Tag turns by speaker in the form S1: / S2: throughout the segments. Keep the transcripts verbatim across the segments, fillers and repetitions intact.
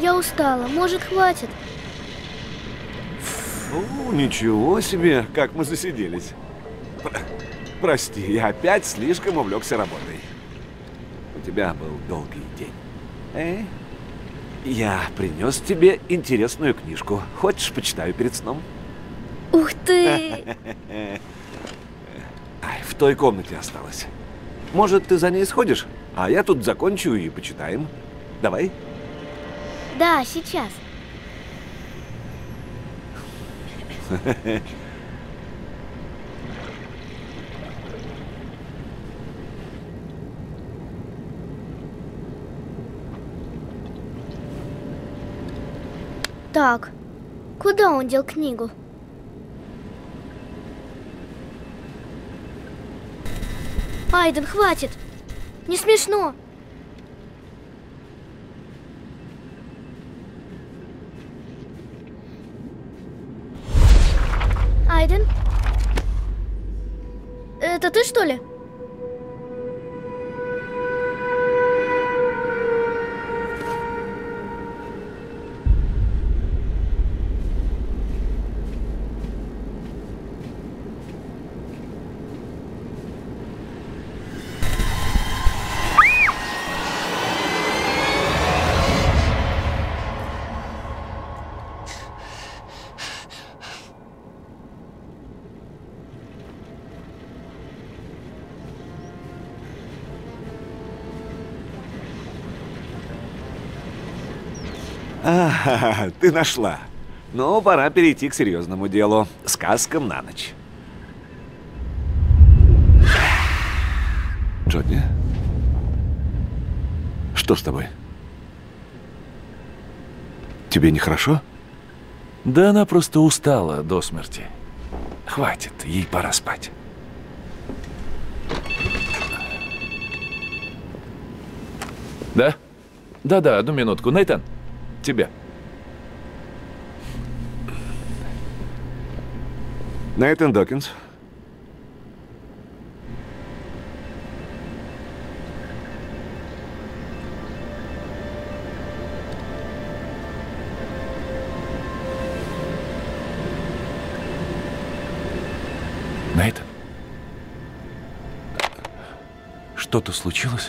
S1: Я устала. Может, хватит?
S2: Фу, ничего себе, как мы засиделись. Про- Прости, я опять слишком увлекся работой. У тебя был долгий день. Эй, я принес тебе интересную книжку. Хочешь, почитаю перед сном?
S1: Ух ты!
S2: Ай, в той комнате осталось. Может, ты за ней сходишь? А я тут закончу и почитаем. Давай.
S1: Да, сейчас. Так, куда он дел книгу? Айден, хватит! Не смешно! Айден? Это ты, что ли?
S2: А, ты нашла. Ну, пора перейти к серьезному делу. Сказкам на ночь. Джонни? Что с тобой? Тебе нехорошо?
S3: Да она просто устала до смерти. Хватит, ей пора спать. Да? Да-да, одну минутку. Нейтан, тебе.
S2: Нейтан Докинс.
S3: Нейтан? Что-то случилось?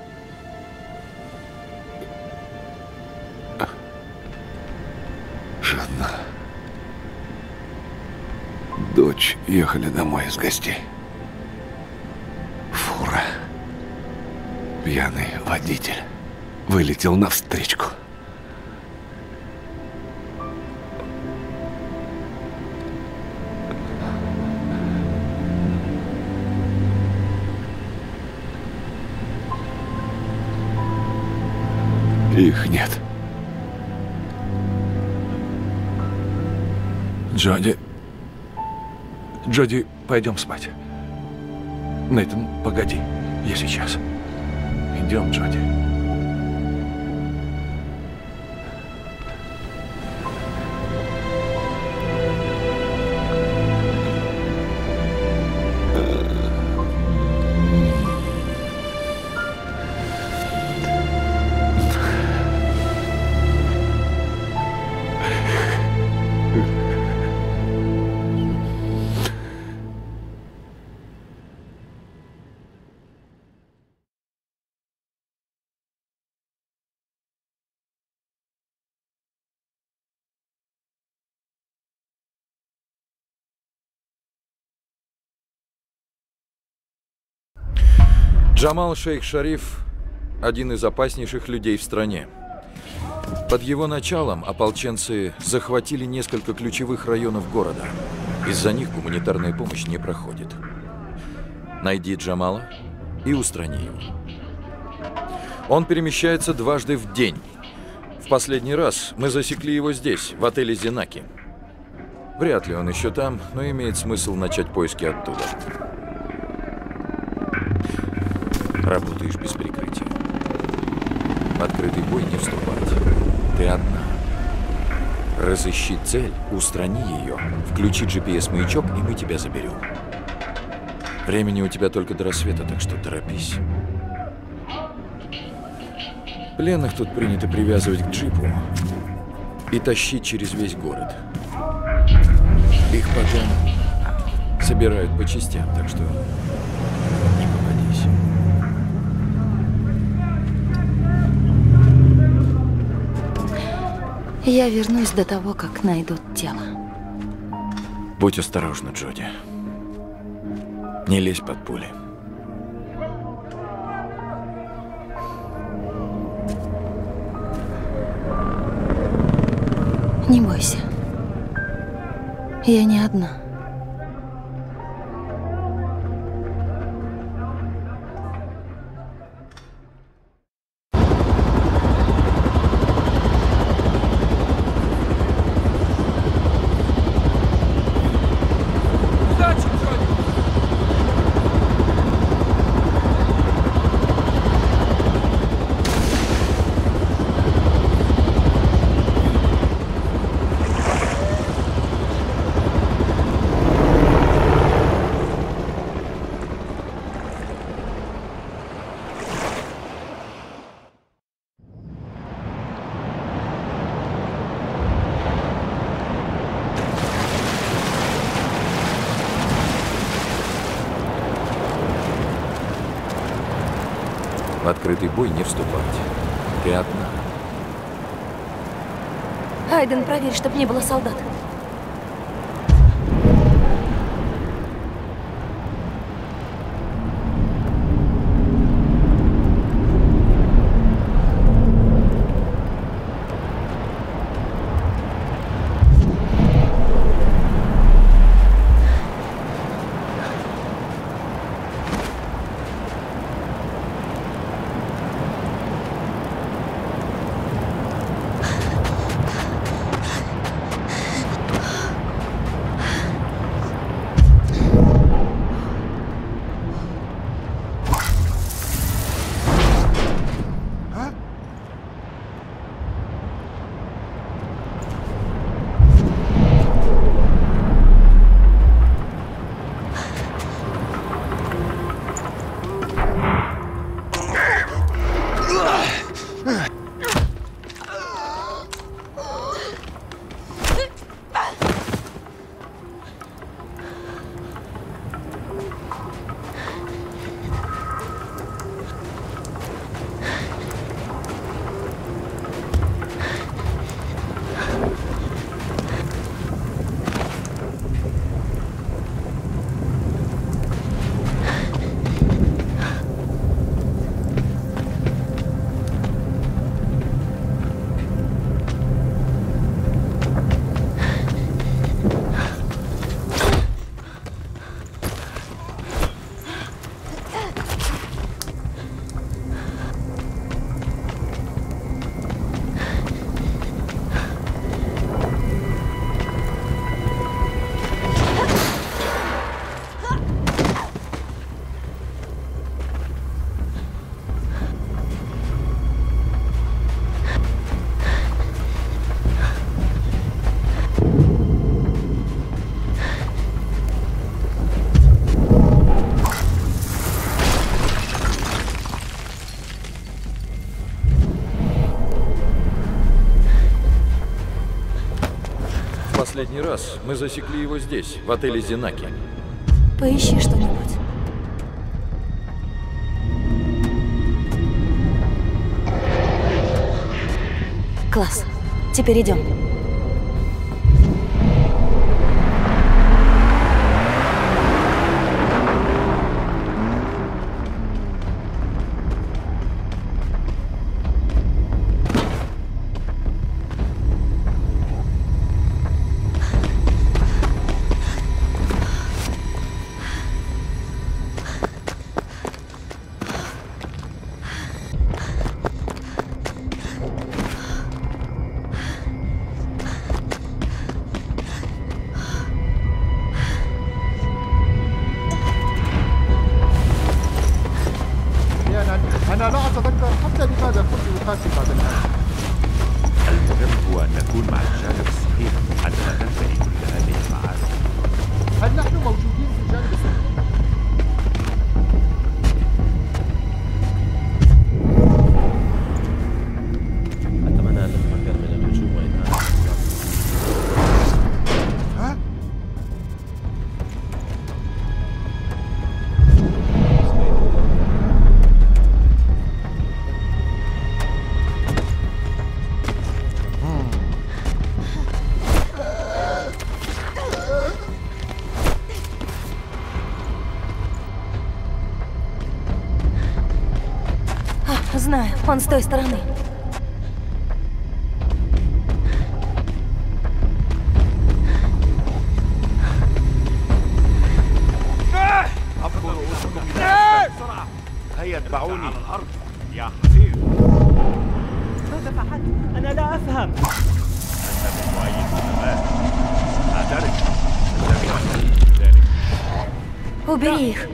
S2: Жанна. Дочь ехали домой из гостей. Фура. Пьяный водитель вылетел навстречку. Их нет.
S3: Джоди. Джоди, пойдем спать. Нейтан, погоди. Я сейчас. Идем, Джоди.
S4: Джамал Шейх Шариф – один из опаснейших людей в стране. Под его началом ополченцы захватили несколько ключевых районов города. Из-за них гуманитарная помощь не проходит. Найди Джамала и устрани его. Он перемещается дважды в день. В последний раз мы засекли его здесь, в отеле «Зенаки». Вряд ли он еще там, но имеет смысл начать поиски оттуда. Работаешь без прикрытия. В открытый бой не вступать. Ты одна. Разыщи цель, устрани ее, включи джи пи эс-маячок, и мы тебя заберем. Времени у тебя только до рассвета, так что торопись. Пленных тут принято привязывать к джипу и тащить через весь город. Их потом собирают по частям, так что не попадись.
S5: Я вернусь до того, как найдут тело.
S4: Будь осторожна, Джоди. Не лезь под пули.
S5: Не бойся. Я не одна.
S4: В открытый бой не вступать. Ты одна.
S5: Айден, проверь, чтобы не было солдат.
S4: Последний раз мы засекли его здесь, в отеле Зенаки.
S5: Поищи что-нибудь. Класс. Теперь идем. Знаю, он с той стороны.
S6: هيا اتبعوني على الأرض يا حبيبي. ماذا فعلت؟ أنا لا أفهم. أنت بمؤيد تمام. أعترف. ذلك.
S5: Убери их.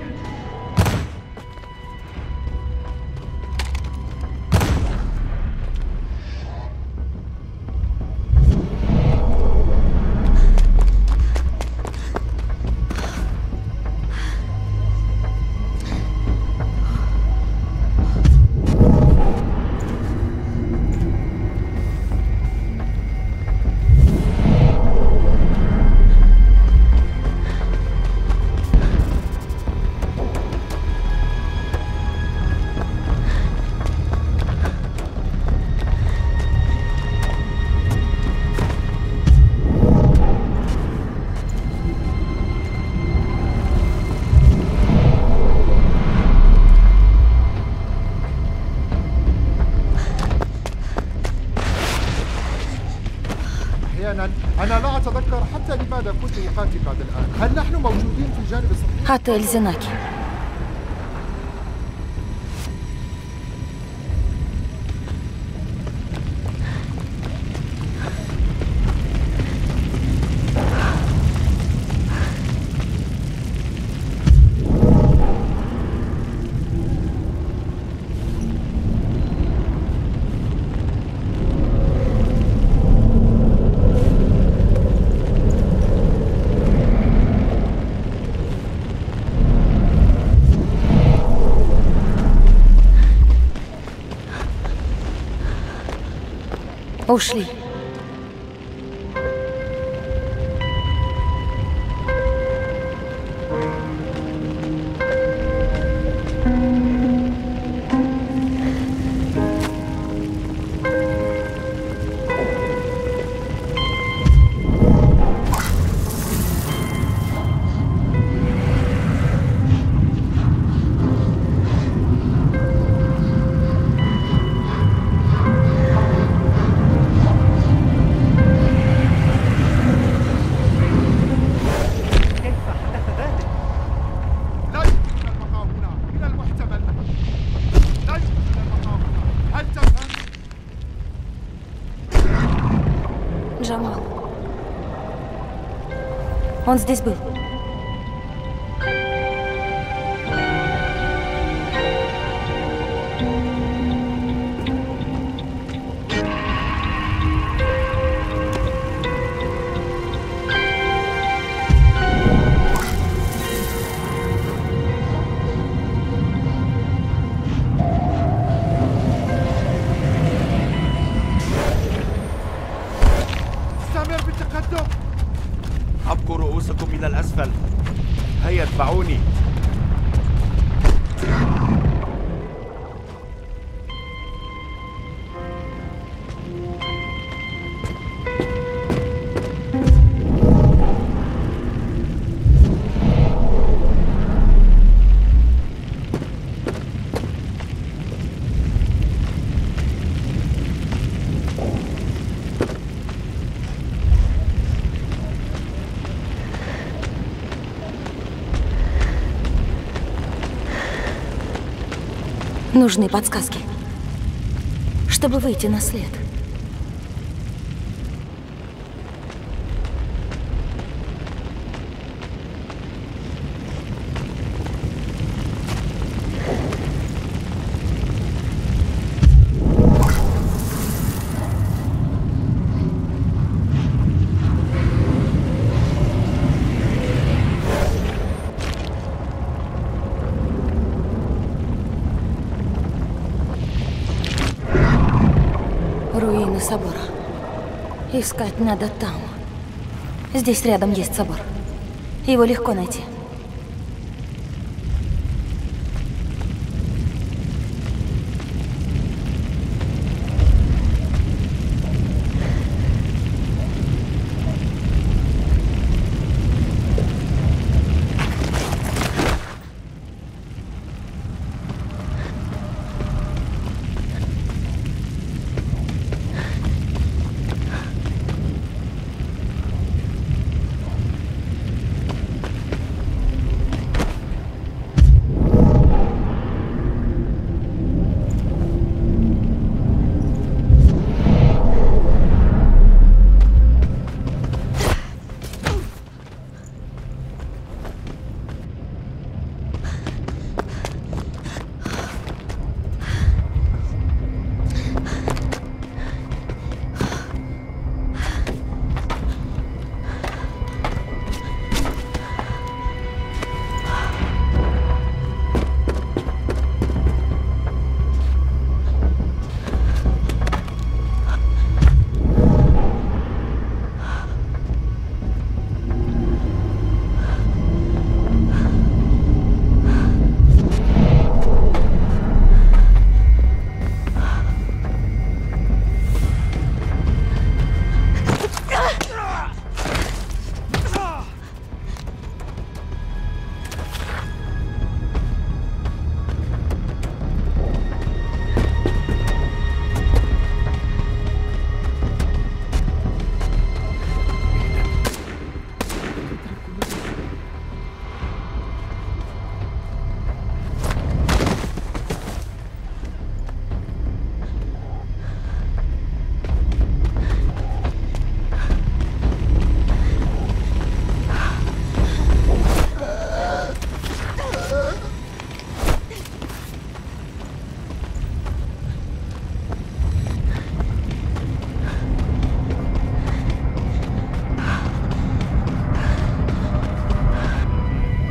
S7: أنا لا أتذكر حتى لماذا كنت أقاتل بعد الآن. هل نحن موجودين في الجانب الصحيح؟
S5: Отель Зенаки. Ушли. Джамал. Он здесь был.
S6: أبقوا رؤوسكم إلى الأسفل. هيا اتبعوني.
S5: Нужны подсказки, чтобы выйти на след. Руины собора. Искать надо там. Здесь рядом есть собор. Его легко найти.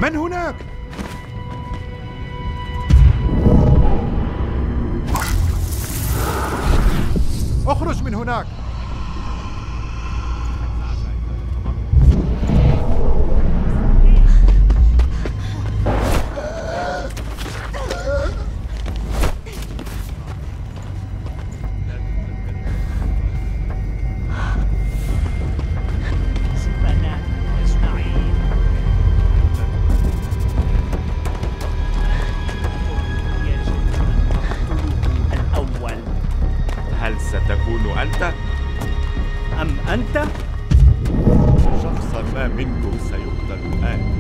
S7: من هناك؟ اخرج من هناك.
S6: ستكون أنت؟
S8: أم أنت؟
S6: شخصا ما منكم سيقتل الآن.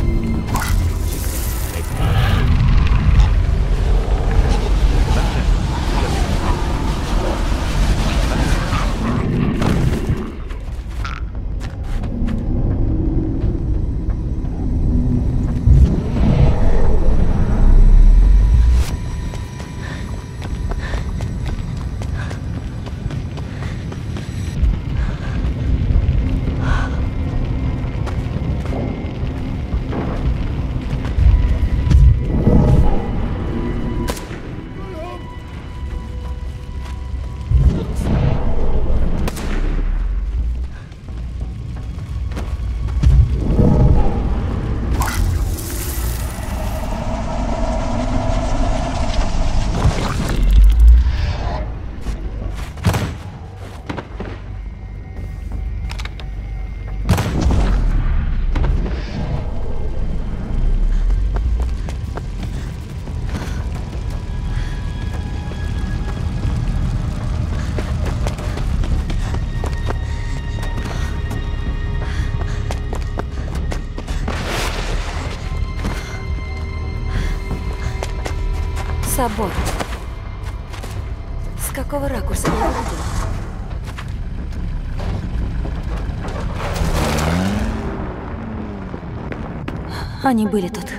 S5: Собор. С какого ракурса я увидела? Они были тут.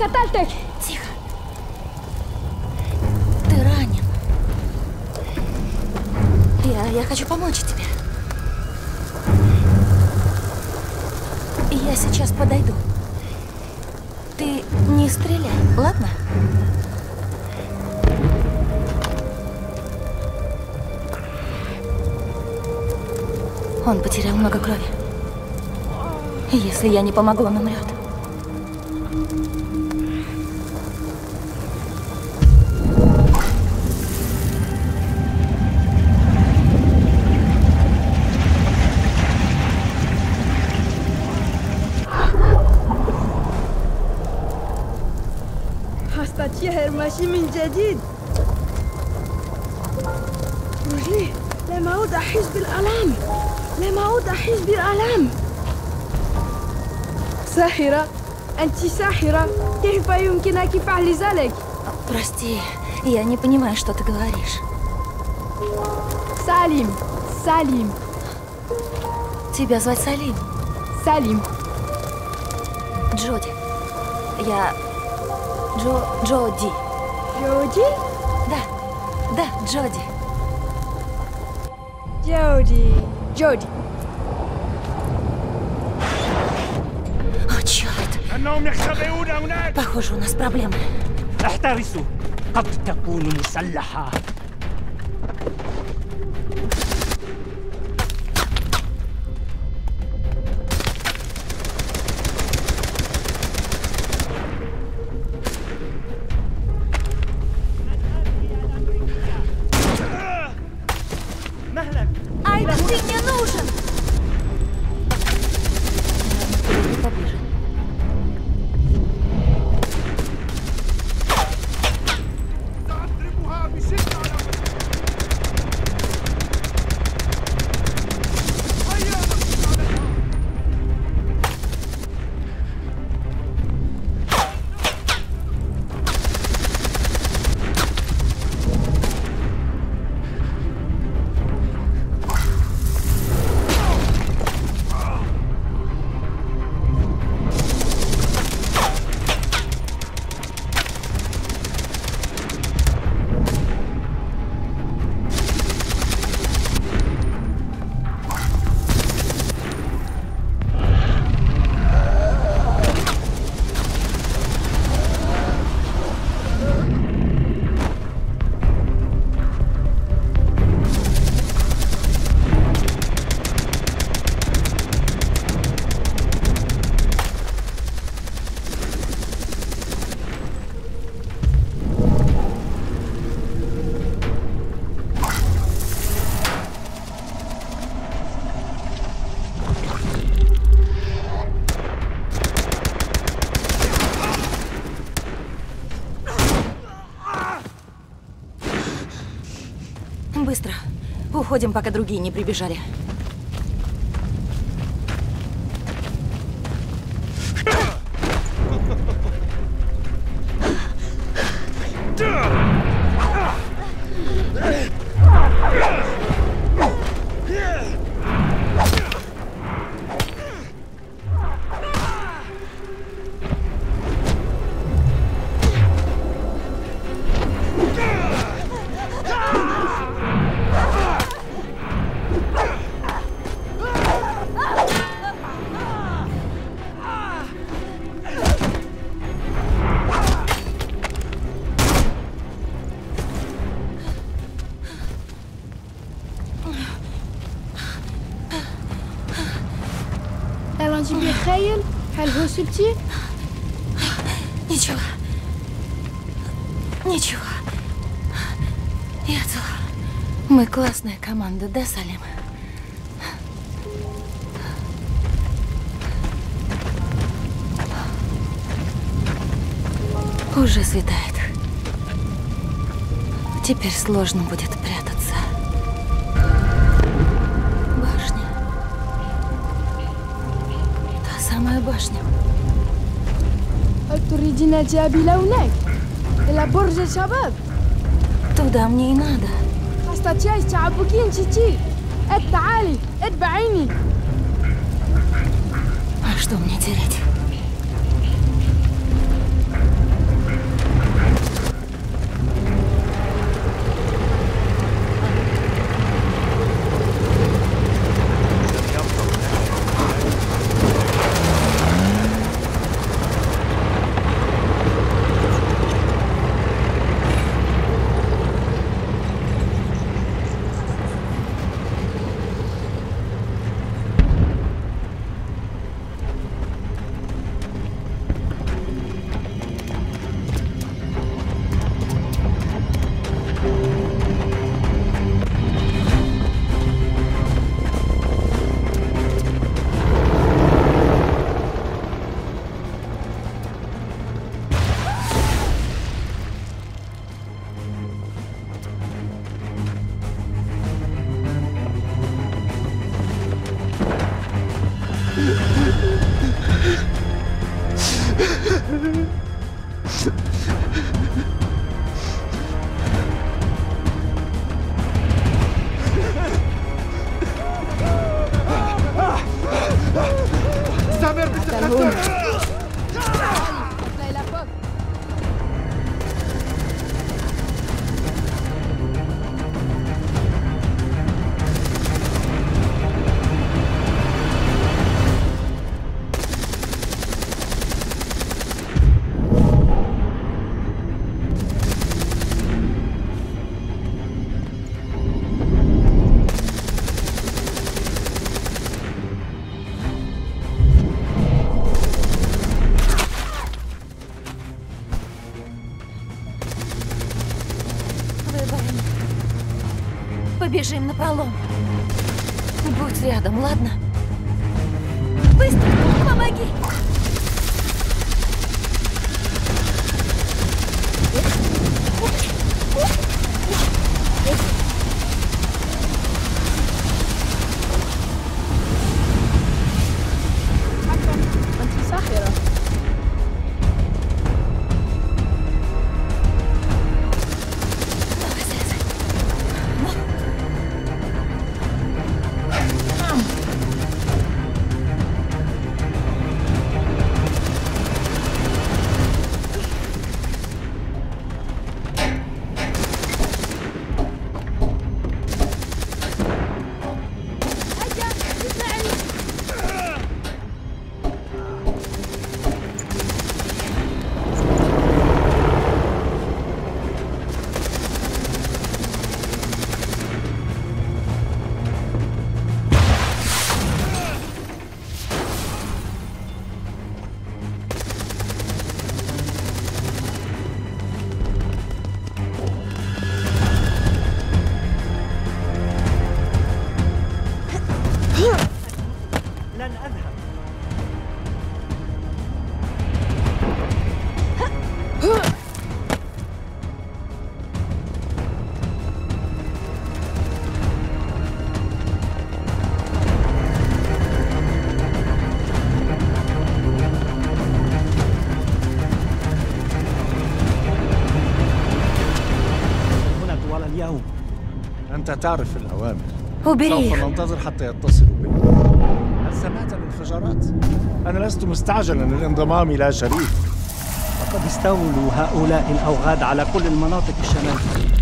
S5: قتلتك. Тихо. Ты ранен. Я, я хочу помочь тебе. Я сейчас подойду. Ты не стреляй, ладно? Он потерял много крови. Если я не помогу, он умрет.
S9: حستتشهر ماشي من جديد. رجلي لم أعود أحس بالآلام. لم أعود أحس بالآلام. ساحرة، أنت ساحرة. كيف يمكنك فعل ذلك؟
S5: Прости, я не понимаю, что ты говоришь.
S9: Салим, Салим.
S5: Тебя звать Салим?
S9: Салим.
S5: Джоди. Я... Джо... Джоди.
S9: Джоди?
S5: Да, да, Джоди.
S9: Джоди. Джоди.
S5: О, черт. Похоже, у нас проблемы.
S8: احترسوا قد تكون مسلحة.
S9: مهلا.
S5: Айден, ты мне нужен! Поближе. Быстро. Уходим, пока другие не прибежали.
S9: بخيل؟ هل هو سبتي؟
S5: Ничего. Ничего. Я цела. Мы классная команда, да, Салим? Уже светает. Теперь сложно будет прятаться. Башня. Та самая башня.
S9: هل تريدين الذهاب إلى هناك؟ إلى برج الشباب؟
S5: Туда мне и надо.
S9: أستطيع تعبكين تيتي. تعالي اتبعيني.
S5: А что мне терять?
S7: سامر بالتقدم.
S5: Побежим напролом. Будь рядом, ладно? Быстро, помоги!
S9: أنت ساحرة.
S8: لن أذهب. هنا طوال اليوم.
S6: أنت تعرف الأوامر.
S5: وبريح.
S6: سوف ننتظر حتى يتصلوا بنا. هل سمعت الانفجارات؟ أنا لست مستعجلا للانضمام إلى شريف.
S8: فقد استولوا هؤلاء الأوغاد على كل المناطق الشمالية.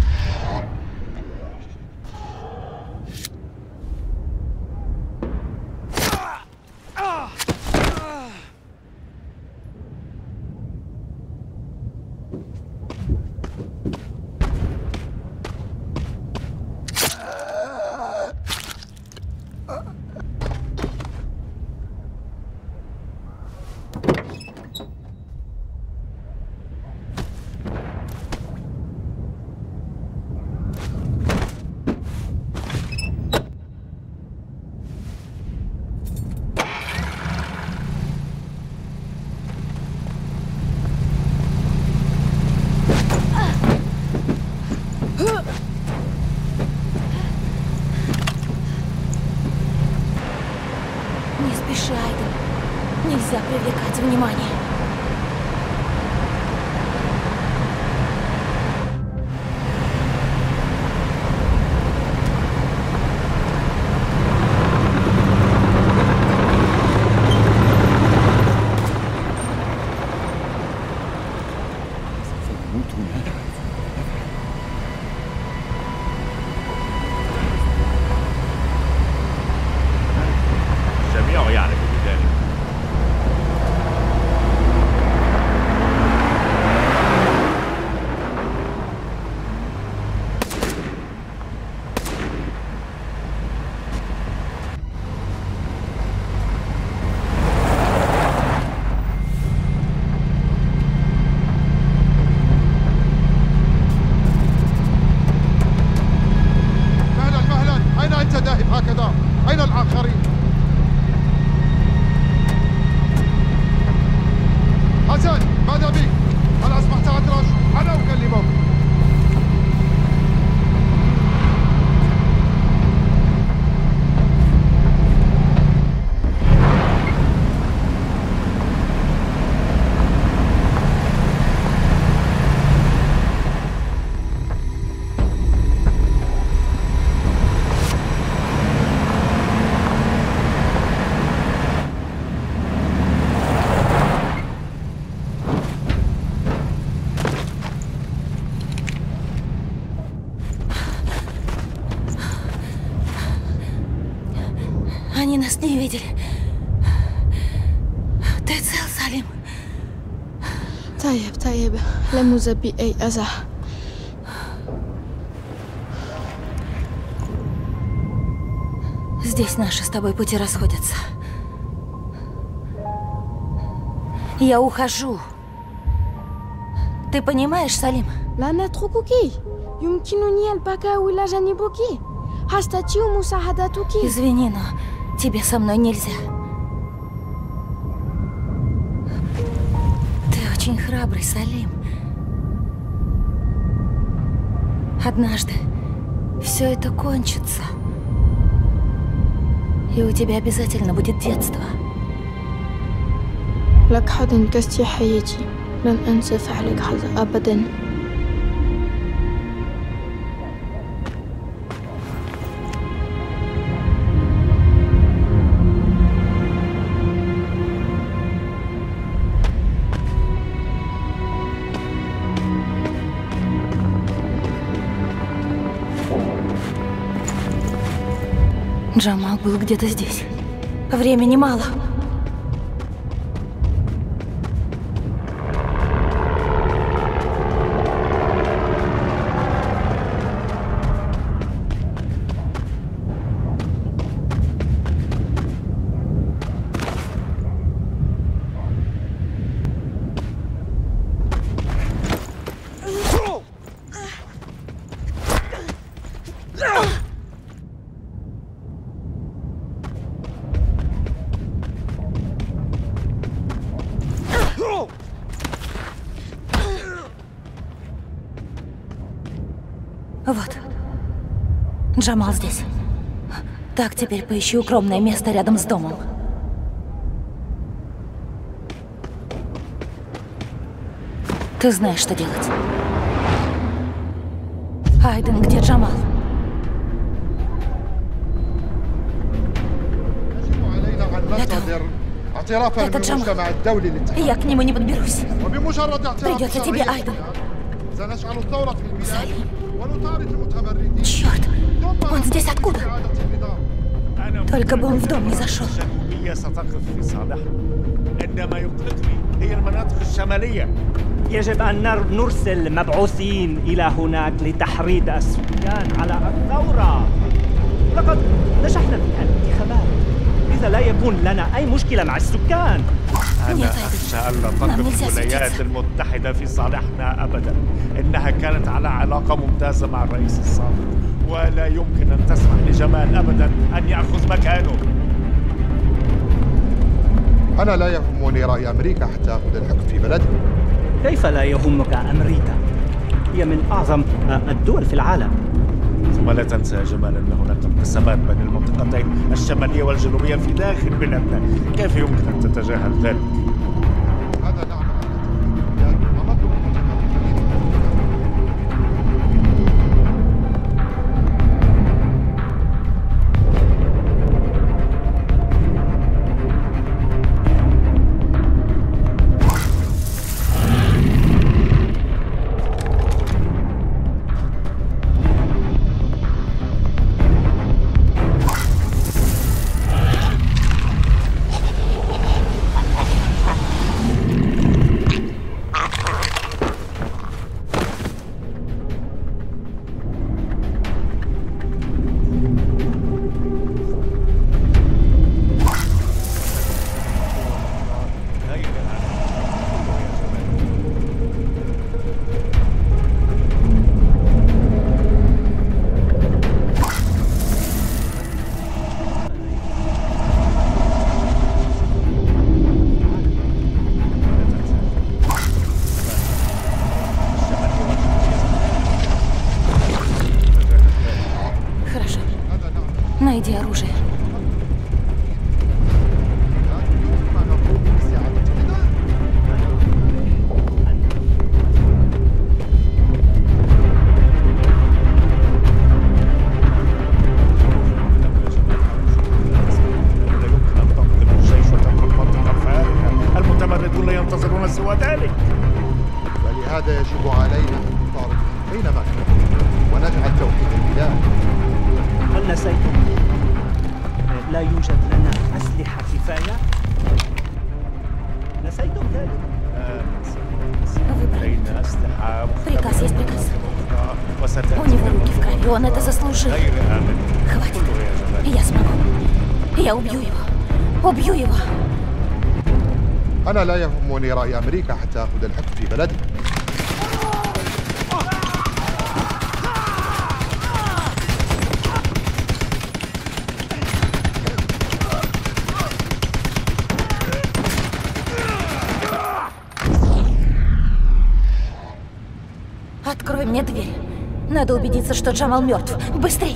S5: Не спеши, Айден. Нельзя привлекать внимание.
S6: الجميع يعرف بذلك.
S5: нас не видели. Ты цел, Салим?
S9: طيب طيب لم يصب بي أي أذى.
S5: Здесь наши с тобой пути расходятся. Я ухожу. Ты понимаешь, Салим?
S9: لا نتركك. يمكنني البقاء إلى جانبك أستطيع مساعدتك.
S5: Извини, но тебе со мной нельзя. Ты очень храбрый, Салим. Однажды все это кончится. И у тебя обязательно будет детство.
S9: لك حظ انقذت حياتي. لن أنسى فعلك هذا أبدا.
S5: Джамал был где-то здесь. Времени мало. Вот. Джамал здесь. Так, теперь поищи укромное место рядом с домом. Ты знаешь, что делать. Айден, где Джамал? Это... Это Джамал. Я к нему не подберусь. Придется тебе, Айден. Салим. Черт! Он здесь откуда? Только бы он в дом не зашел.
S8: يجب أن نرسل مبعوثين إلى هناك لتحريض السكان على الثورة. لقد نجحنا في الانتخابات، لذا لا يكون لنا أي مشكلة مع السكان. أنا أخشى ألا تقف الولايات المتحدة في صالحنا أبدا. إنها كانت على علاقة ممتازة مع الرئيس السابق، ولا يمكن أن تسمح لجمال أبدا أن يأخذ مكانه.
S7: أنا لا يهمني رأي أمريكا حتى أخذ الحكم في بلدي.
S8: كيف لا يهمك أمريكا؟ هي من أعظم الدول في العالم. ثم لا تنسى يا جمال أن هناك انقسامات بين المنطقتين الشمالية والجنوبية في داخل بلادنا. كيف يمكن أن تتجاهل ذلك؟
S7: هذا نعم.
S5: Найди оружие.
S6: المتمردون لا ينتظرون سوى ذلك.
S7: ولهذا يجب علينا أن نطارد أينما كنا ونجعل توحيد البلاد.
S8: هل نسيتم؟ لا يوجد لنا أسلحة كفاية؟ نسيتم ذلك؟
S6: لدينا أسلحة
S5: Приказ есть приказ. У
S6: وستأتي
S5: него руки в крови, он это заслужил.
S6: غير آمن.
S5: Хватит.
S6: كله يا جمال.
S5: Я смогу. Я убью его. Убью его.
S7: أنا لا يهمني رأي أمريكا حتى أخذ الحكم في بلدي.
S5: Открой мне дверь. Надо убедиться, что Джамал мертв. Быстрей!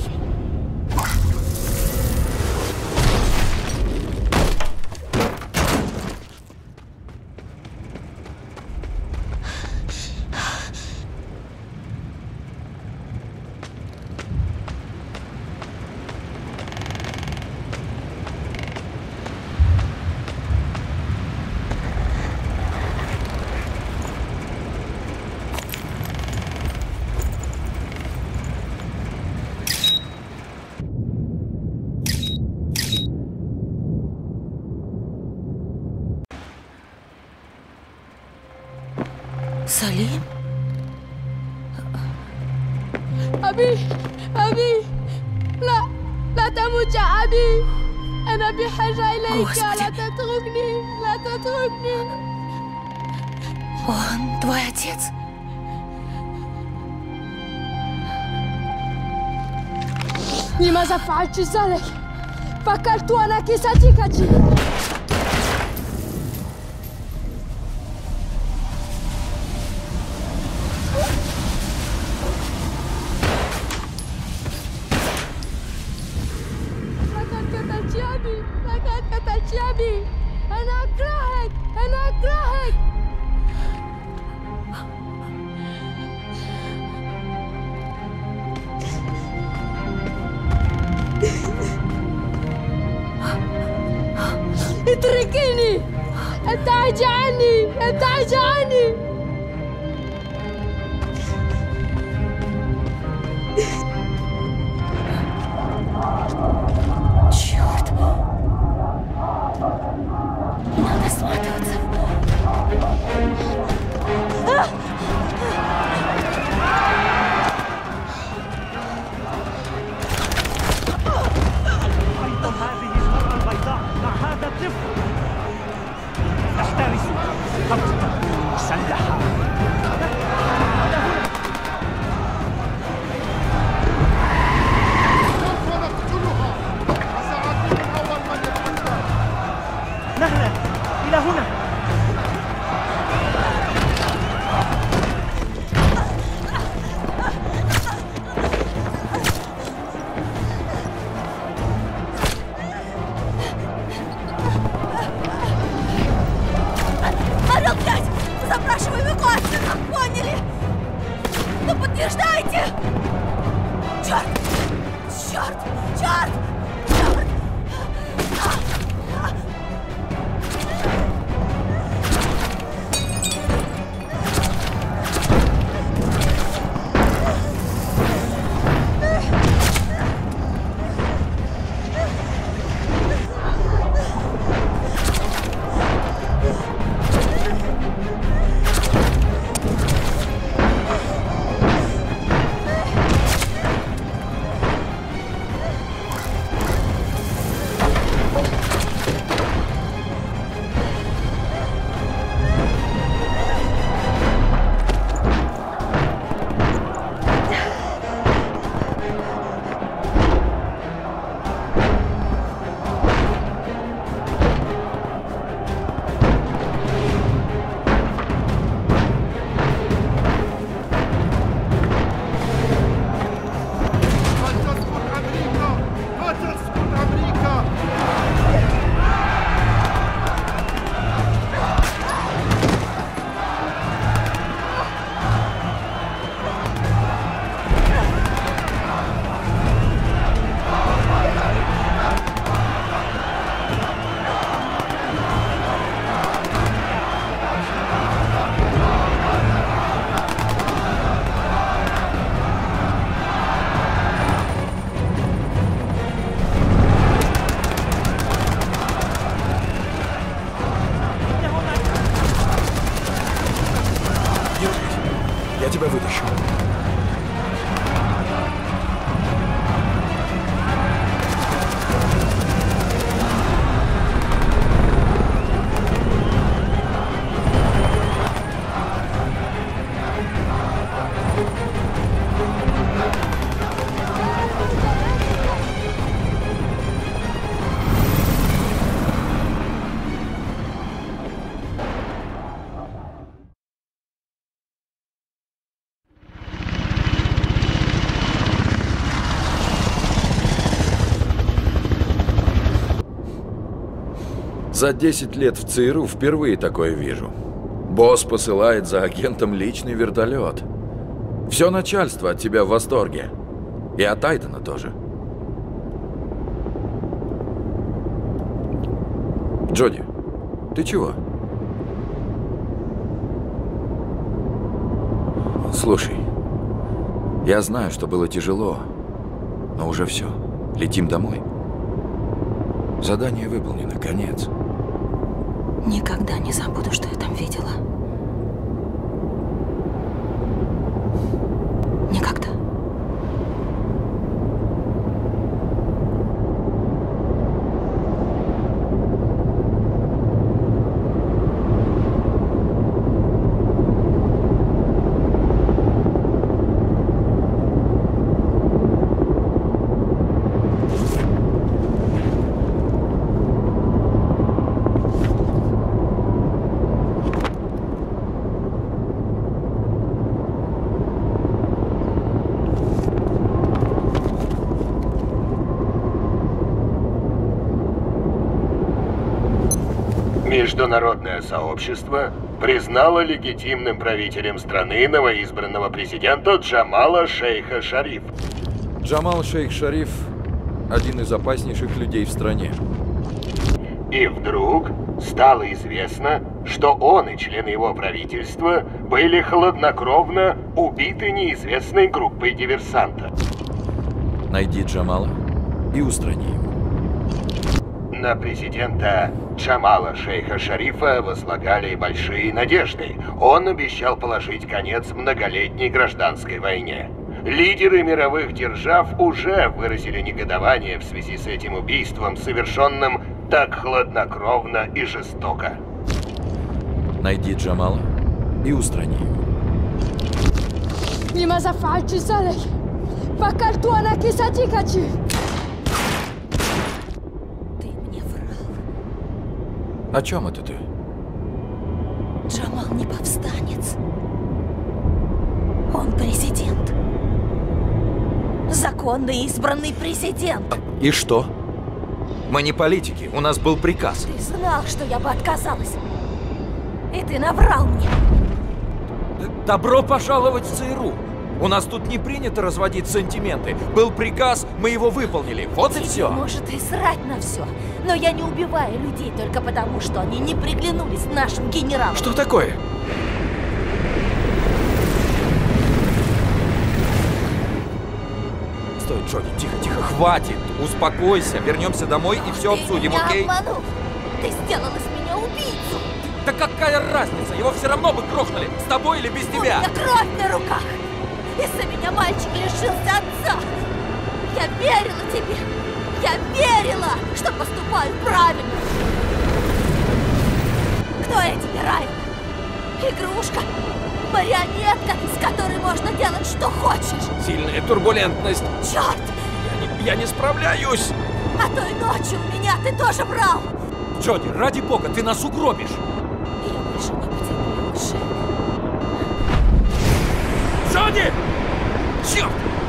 S5: سليم؟
S9: أبي أبي لا لا تموت يا أبي أنا بحاجة إليك لا تتركني لا تتركني
S5: Он твой отец?
S9: لماذا فعلت ذلك؟ فكرت أنك صديقتي أبي أنا أكرهك أنا أكرهك اتركيني ابتعدي عني ابتعدي عني
S3: тебя вытащу.
S4: За десять лет в ЦРУ впервые такое вижу. Босс посылает за агентом личный вертолет. Все начальство от тебя в восторге. И от Айдена тоже. Джоди, ты чего? Слушай, я знаю, что было тяжело, но уже все. Летим домой. Задание выполнено, конец.
S5: Никогда не забуду, что я там видела. Никогда.
S10: Международное сообщество признало легитимным правителем страны новоизбранного президента Джамала Шейха Шарифа.
S4: Джамал Шейх Шариф – один из опаснейших людей в стране.
S10: И вдруг стало известно, что он и члены его правительства были хладнокровно убиты неизвестной группой диверсантов.
S4: Найди Джамала и устрани его.
S10: На президента Джамала Шейха Шарифа возлагали большие надежды. Он обещал положить конец многолетней гражданской войне. Лидеры мировых держав уже выразили негодование в связи с этим убийством, совершенным так хладнокровно и жестоко.
S4: Найди Джамала и устрани его.
S9: لماذا فعلت ذلك؟ فكرت أنك صديقتي.
S4: О чем это ты?
S5: Джамал не повстанец. Он президент. Законный избранный президент.
S4: И что? Мы не политики, у нас был приказ.
S5: Ты знал, что я бы отказалась. И ты наврал мне.
S4: Добро пожаловать в ЦРУ. У нас тут не принято разводить сантименты. Был приказ, мы его выполнили. Вот и
S5: Тебе
S4: все.
S5: может и срать на все. Но я не убиваю людей только потому, что они не приглянулись нашим генералам.
S4: Что такое? Стой, Джоди, тихо, тихо, хватит. Успокойся, вернемся домой и все обсудим,
S5: Ты меня
S4: окей?
S5: обманул. Ты сделал из меня убийцу.
S4: Да какая разница? Его все равно бы грохнули. С тобой или без
S5: У
S4: тебя?
S5: меня кровь на руках. Из-за меня мальчик лишился отца. Я верила тебе. Я верила, что поступаю правильно. Кто я тебе, Райан? Игрушка? Марионетка, с которой можно делать, что хочешь?
S4: Сильная турбулентность.
S5: Черт!
S4: Я не, я не справляюсь.
S5: А той ночью у меня ты тоже брал.
S4: Джоди, ради бога, ты нас угробишь.
S5: Я больше не потерплю лжи.
S4: Джоди! Черт!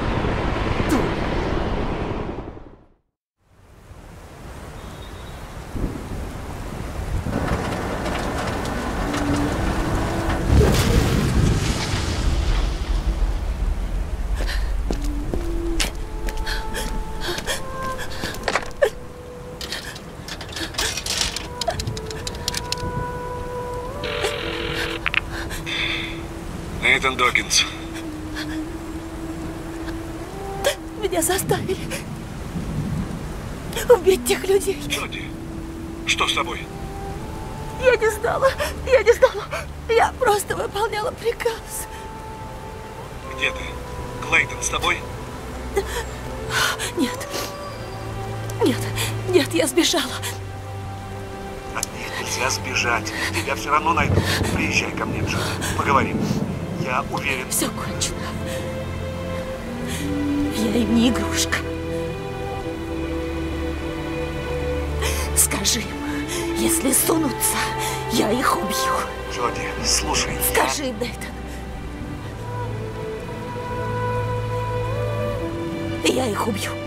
S11: Нейтан Докинс.
S5: Меня заставили убить тех людей.
S11: Джоди, что с тобой?
S5: Я не знала, я не знала. Я просто выполняла приказ.
S11: Где ты? Клейтон с тобой?
S5: Нет. Нет, нет, я сбежала.
S11: От них нельзя сбежать. Тебя все равно найдут. Приезжай ко мне, Джуди. Поговорим. Я уверен...
S5: Все кончено. Я им не игрушка. Скажи им, если сунутся, я их убью.
S11: Джоди, слушай,
S5: Скажи,
S11: я...
S5: Нейтан. Я их убью.